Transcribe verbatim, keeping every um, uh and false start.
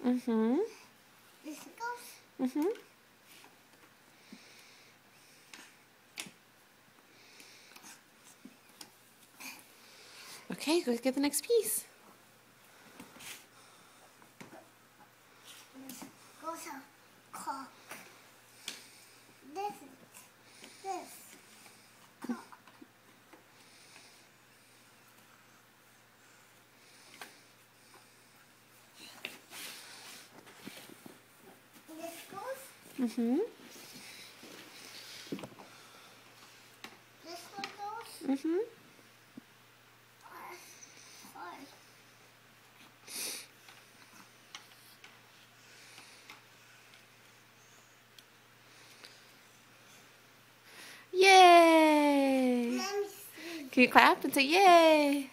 Mm-hmm. This goes. Mm-hmm. Okay, go get the next piece. This goes a cock. This is this cock. This goes. Mm-hmm. This one goes. Mm-hmm. Yay! Let me see. Can you clap and say yay?